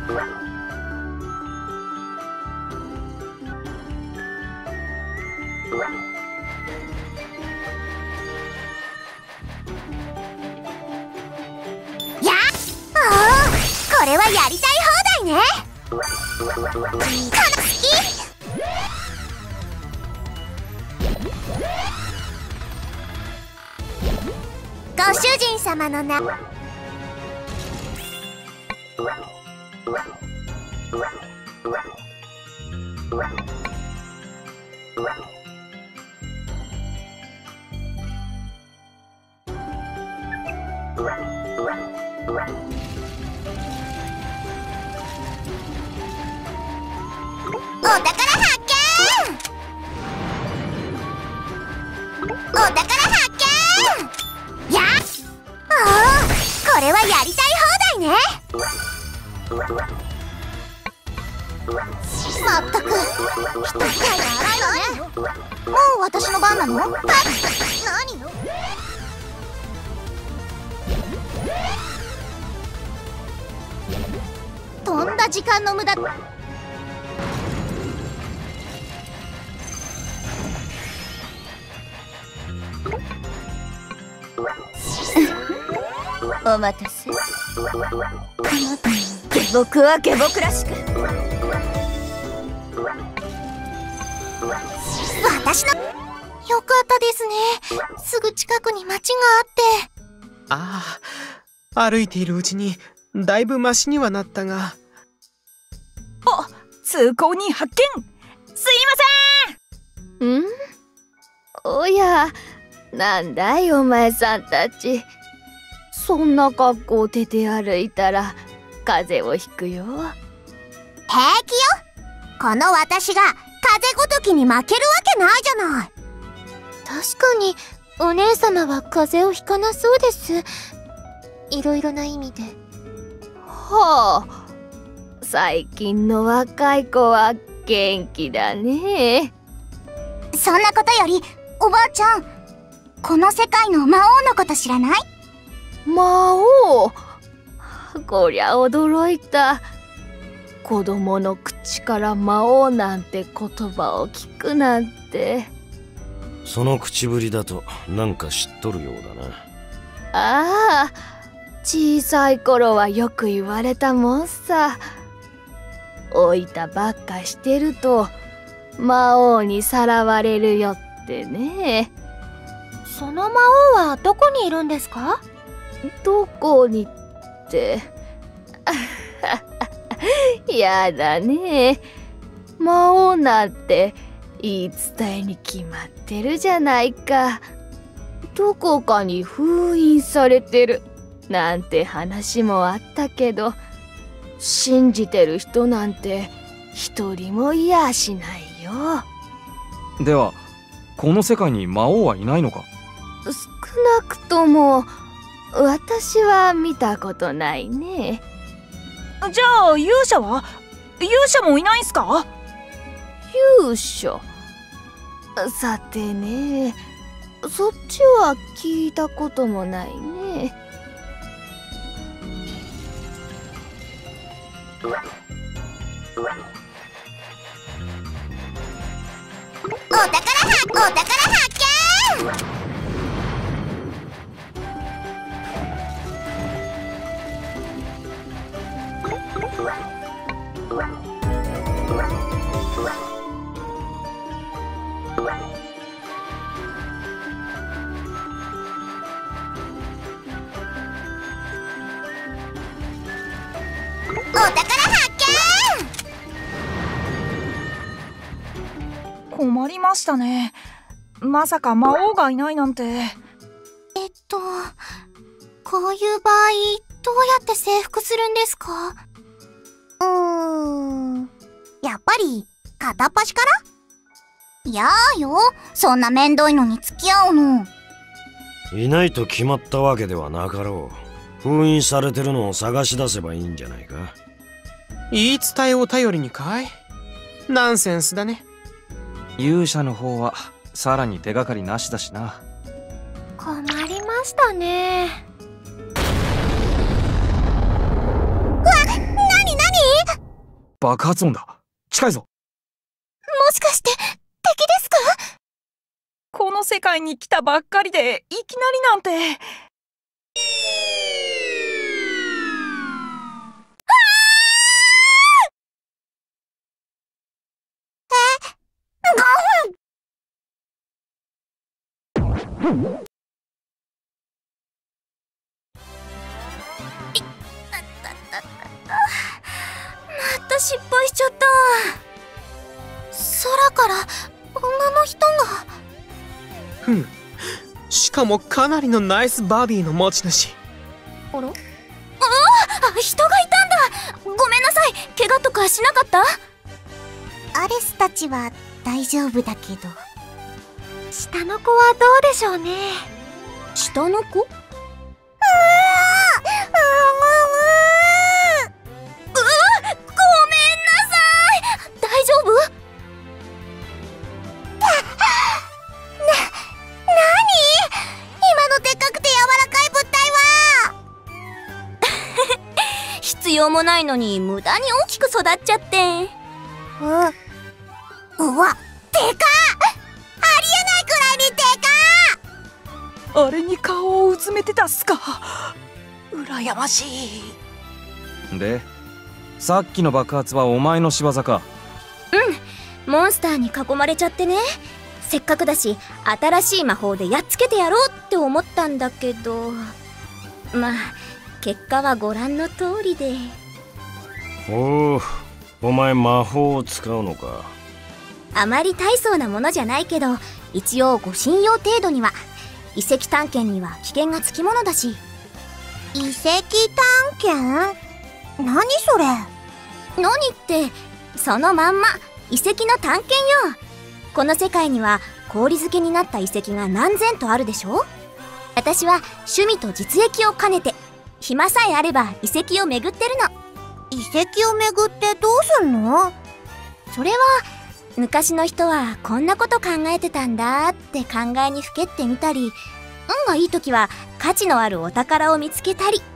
これはやりたい放題ね。この好き。ご主人様の名。お宝発見！お宝発見！やっ！これはやりたい放題ね。まったく一人が荒いのね。もう私の番なの？何よ。とんだ時間の無駄。お待たせ。下僕は下僕らしく。私の。よかったですね。すぐ近くに町があって。 ああ、歩いているうちにだいぶマシにはなったが。 あ、通行人発見。すいません。 おや、なんだいお前さんたち。そんな格好で出歩いたら風邪をひくよ。 平気よ。この私が風ごときに負けるわけないじゃない。確かにお姉様は風邪をひかなそうです。いろいろな意味で。 はあ、最近の若い子は元気だね。 そんなことよりおばあちゃん、この世界の魔王のこと知らない？ 魔王？こりゃ驚いた。子供の口から魔王なんて言葉を聞くなんて。 その口ぶりだとなんか知っとるようだな。 ああ、小さい頃はよく言われたもんさ。老いたばっかしてると魔王にさらわれるよってね。 その魔王はどこにいるんですか？ どこにって。やだね。魔王なんて言い伝えに決まってるじゃないか。どこかに封印されてるなんて話もあったけど、信じてる人なんて一人もいやしないよ。 ではこの世界に魔王はいないのか？ 少なくとも私は見たことないね。 じゃあ勇者は？勇者もいないんすか？ 勇者？さてね、そっちは聞いたこともないね。 お宝発見！お宝発見！困りましたね。まさか魔王がいないなんて。 こういう場合どうやって征服するんですか？やっぱり片っ端から？やーよ、そんなめんどいのに付き合うの。 いないと決まったわけではなかろう。封印されてるのを探し出せばいいんじゃないか。 言い伝えを頼りにかい？ナンセンスだね。 勇者の方はさらに手がかりなしだしな。 困りましたね。なに爆発音だ。近いぞ。 もしかして敵ですか？ この世界に来たばっかりでいきなりなんて。 また失敗しちゃった。空から女の人が。 ふむ。しかもかなりのナイスバディの持ち主。 あら？人がいたんだ。ごめんなさい。怪我とかしなかった？アレスたちは大丈夫だけど、下の子はどうでしょうね。下の子？必要もないのに無駄に大きく育っちゃって。うわ、でかっ！ありえないくらいにでかっ！ あれに顔をうずめてたっすか。羨ましい。 で、さっきの爆発はお前の仕業か？ うん、モンスターに囲まれちゃってね。せっかくだし新しい魔法でやっつけてやろうって思ったんだけど、まあ結果はご覧の通りで。 おお、お前魔法を使うのか。 あまり大層なものじゃないけど、一応ご信用程度には。遺跡探検には危険がつきものだし。遺跡探検？何それ？何って、そのまんま遺跡の探検よ。この世界には氷漬けになった遺跡が何千とあるでしょ。私は趣味と実益を兼ねて暇さえあれば遺跡を巡ってるの。遺跡を巡ってどうすんの？それは昔の人はこんなこと考えてたんだって考えにふけってみたり、運がいい時は価値のあるお宝を見つけたり。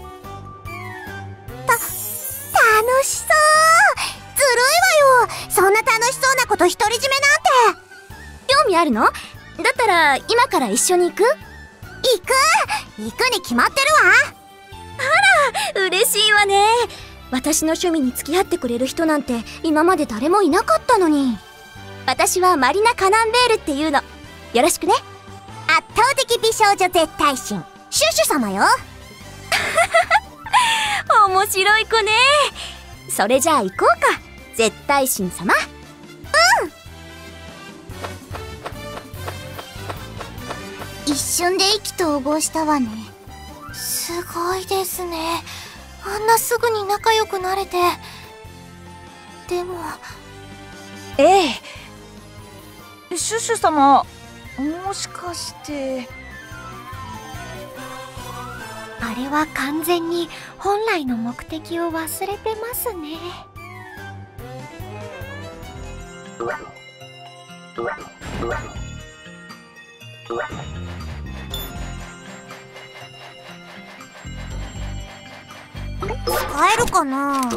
楽しそう。ずるいわよ。そんな楽しそうなこと独り占めなんて。興味あるの？だったら今から一緒に行く？行くに決まってるわ。あら、嬉しいわね。私の趣味に付き合ってくれる人なんて今まで誰もいなかったのに。私はマリナ・カナンベールっていうの。よろしくね。圧倒的美少女絶対神シュシュ様よ。面白い子ね。それじゃあ行こうか、絶対神様。一瞬で意気投合したわね。すごいですね。あんなすぐに仲良くなれて。でも。 ええ。シュシュ様、もしかして。 あれは完全に本来の目的を忘れてますね。使えるかな？どっ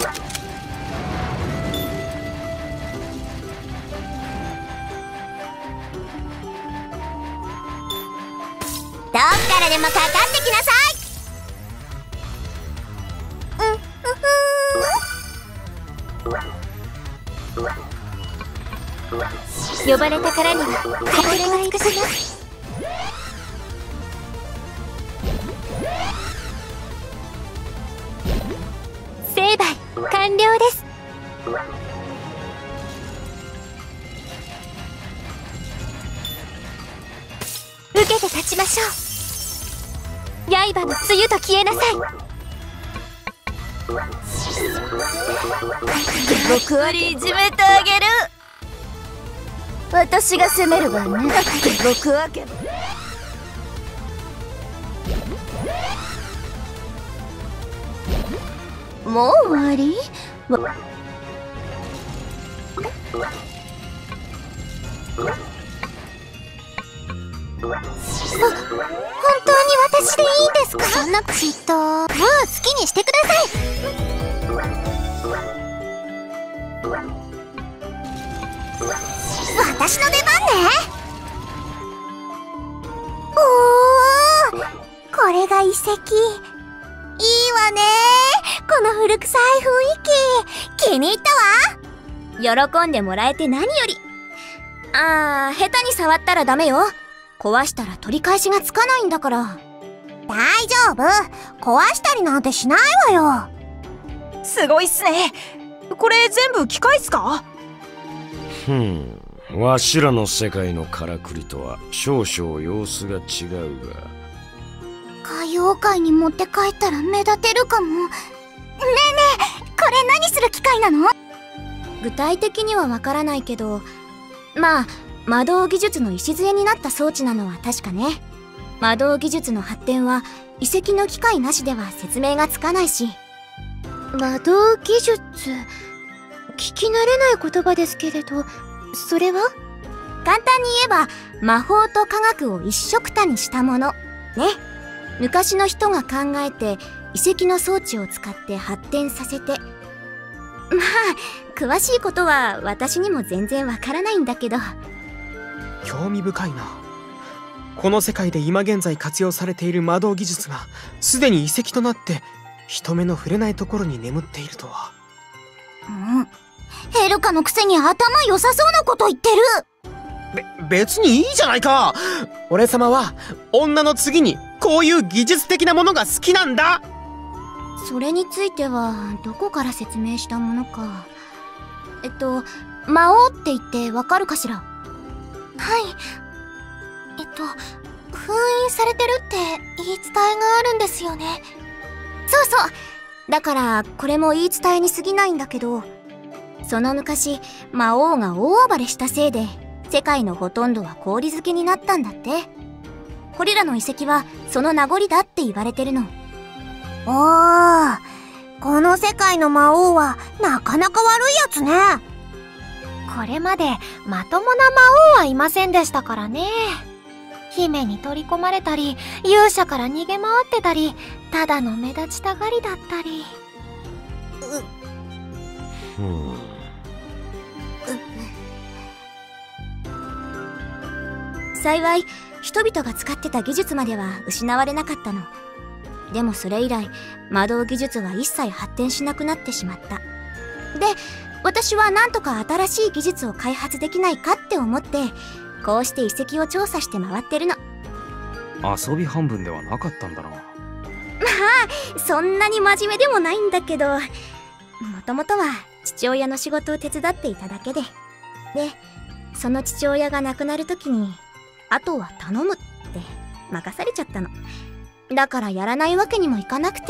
からでもかかってきなさい。呼ばれたからにはこれがいくします。成敗完了です。受けて立ちましょう。刃の梅雨と消えなさい。僕はいじめてあげる。私が責めるわね。僕はもう終わり？本当に私でいいんですか？そんな嫉妬もう好きにしてください。 私の出番ね。おー、これが遺跡。いいわね。この古臭い雰囲気、気に入ったわ。喜んでもらえて何より。下手に触ったらダメよ。壊したら取り返しがつかないんだから。大丈夫。壊したりなんてしないわよ。 すごいっすね。これ全部機械っすか？ わしらの世界のからくりとは少々様子が違うが。 海洋界に持って帰ったら目立てるかも。ねえねえ、これ何する機械なの？具体的にはわからないけど、まあ魔導技術の礎になった装置なのは確かね。魔導技術の発展は遺跡の機械なしでは説明がつかないし。魔導技術、聞き慣れない言葉ですけれど、それは？簡単に言えば魔法と科学を一緒くたにしたものね。昔の人が考えて遺跡の装置を使って発展させて、まあ詳しいことは私にも全然わからないんだけど。 興味深いな。この世界で今現在活用されている魔導技術がすでに遺跡となって人目の触れないところに眠っているとは。ヘルカのくせに頭良さそうなこと言ってる。別にいいじゃないか。俺様は女の次にこういう技術的なものが好きなんだ。 それについてはどこから説明したものか。魔王って言ってわかるかしら？はい。封印されてるって言い伝えがあるんですよね。そうそう。だからこれも言い伝えに過ぎないんだけど、その昔魔王が大暴れしたせいで世界のほとんどは氷漬けになったんだって。これらの遺跡はその名残だって言われてるの。おー、この世界の魔王はなかなか悪いやつね。これまでまともな魔王はいませんでしたからね。姫に取り込まれたり、勇者から逃げ回ってたり、ただの目立ちたがりだったり。幸い人々が使ってた技術までは失われなかったの。でもそれ以来魔導技術は一切発展しなくなってしまった。で、私はなんとか新しい技術を開発できないかって思って、こうして遺跡を調査して回ってるの。 遊び半分ではなかったんだな。まあ、そんなに真面目でもないんだけど、もともとは父親の仕事を手伝っていただけで、その父親が亡くなる時に、あとは頼むって任されちゃったの。だからやらないわけにもいかなくて。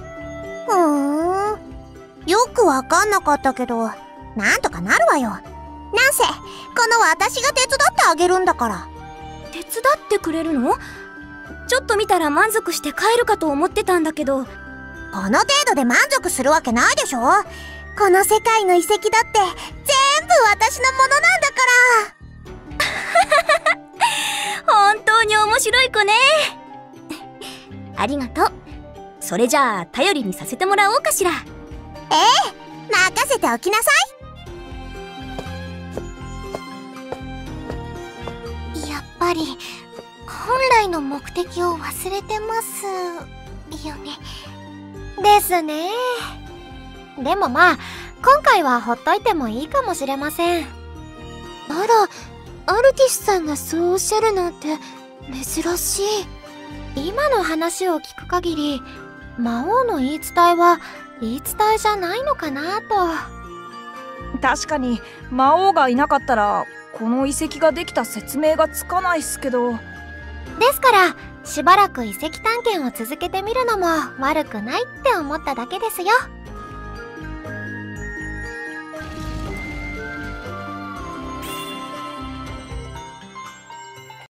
よくわかんなかったけど、なんとかなるわよ。なんせこの私が手伝ってあげるんだから。手伝ってくれるの？ちょっと見たら満足して帰るかと思ってたんだけど。この程度で満足するわけないでしょ。この世界の遺跡だって全部私のものなんだから。本当に面白い子ね。ありがとう。それじゃあ頼りにさせてもらおうかしら。任せておきなさい。やっぱり本来の目的を忘れてますよね。ですね。でもまあ今回はほっといてもいいかもしれません。あら、アルティスさんがそうおっしゃるなんて珍しい。今の話を聞く限り、魔王の言い伝えは言い伝えじゃないのかなと。 確かに魔王がいなかったらこの遺跡ができた説明がつかないっすけど。 ですからしばらく遺跡探検を続けてみるのも悪くないって思っただけですよ。